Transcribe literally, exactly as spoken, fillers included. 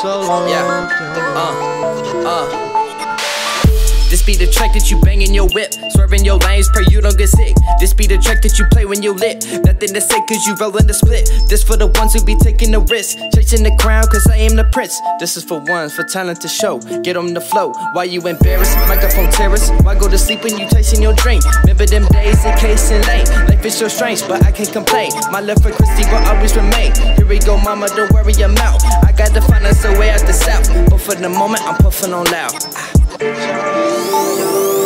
so long. Yeah, uh, uh. This be the track that you bang in your whip, swerving your lanes, pray you don't get sick. This be the track that you play when you lit, nothing to say cause you rollin' the split. This for the ones who be taking the risk, chasing the crown cause I am the prince. This is for ones, for talent to show, get on the flow. Why you embarrassed, microphone terrorist? Why go to sleep when you chasing your dream? Remember them days in Case and Lane, life is so strange but I can't complain. My love for Christy will always remain. Here we go mama, don't worry I'm out. I gotta find us a way out the south, but for the moment I'm puffin' on loud. Ah.